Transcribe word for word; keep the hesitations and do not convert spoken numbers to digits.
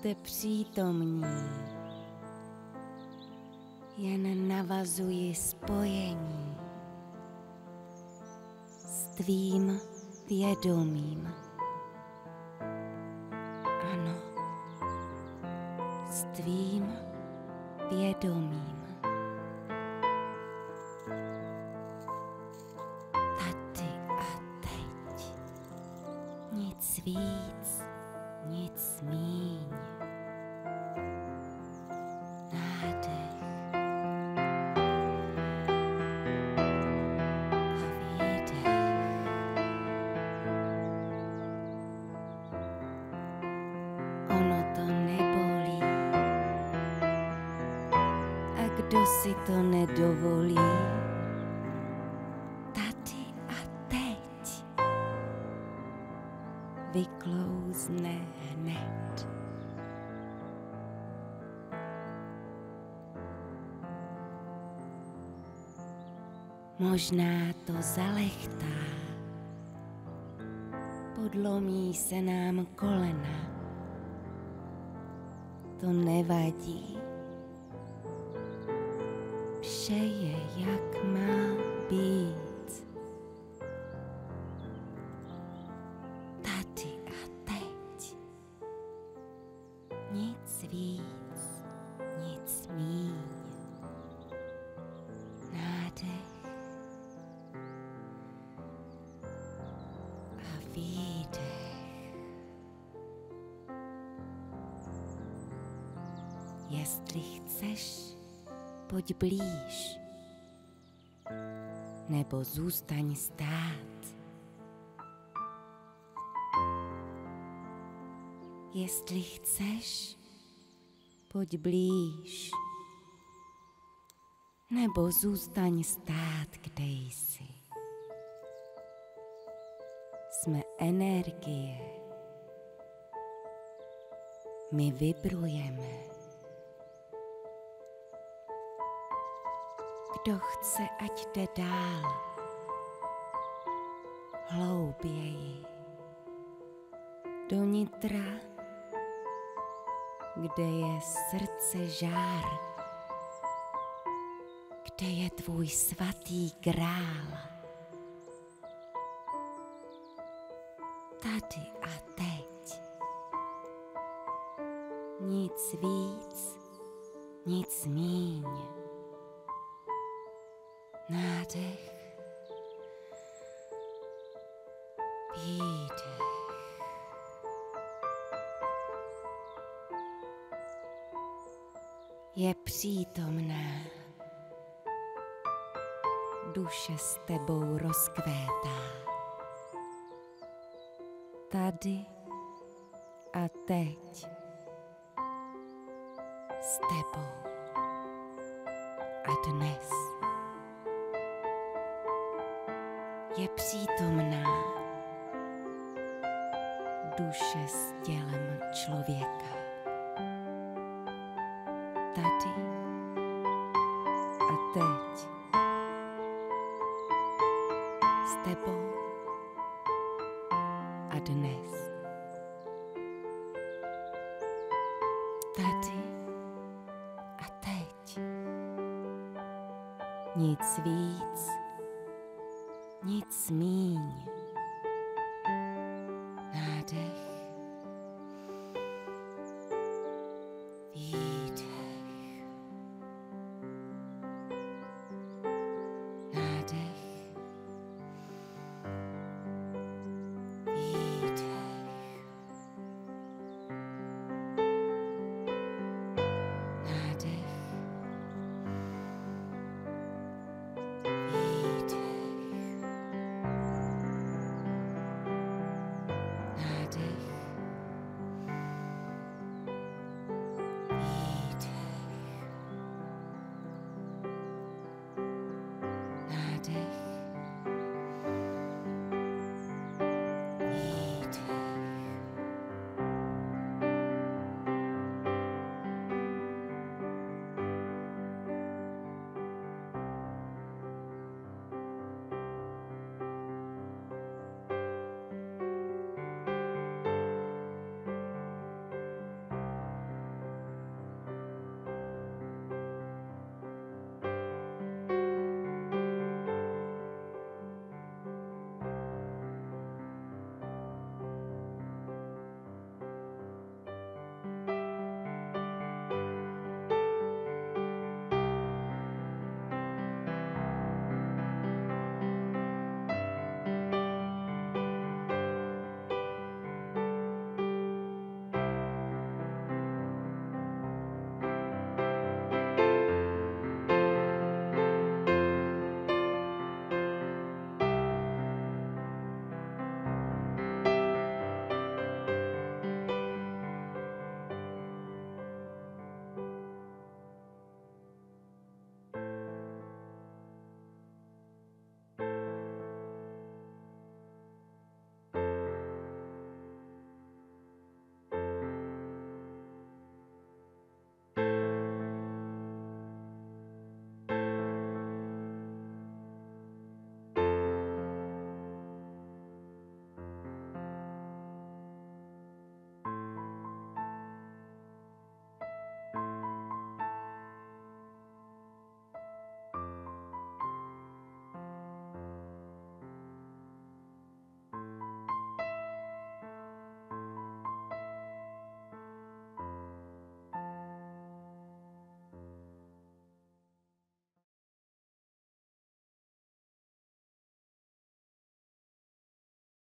jste přítomní. Jen navazuji spojení s tvým vědomím. Ano, s tvým vědomím. Tady a teď. Nic víc, nic míň. Nádech a výdech. Ono to nebolí. A kdo si to nedovolí? Tady a teď vyklouzne hned. Možná to zalechtá, podlomí se nám kolena. To nevadí, vše je jak má být. Tady a teď, nic víc, nic míň. Nádech a výdech. Jestli chceš, pojď blíž, nebo zůstaň stát. Jestli chceš, pojď blíž, nebo zůstaň stát, kde jsi. Jsme energie, my vibrujeme. Kdo chce, ať jde dál, hlouběji, do nitra, kde je srdce žár, kde je tvůj svatý grál. Tady a teď, nic víc, nic míň. Nádech, výdech. Je přítomná, duše s tebou rozkvétá. Tady a teď, s tebou a dnes. Je přítomná duše s tělem člověka. Tady a teď s tebou a dnes. Tady a teď. Nic víc, nic míň. Nádech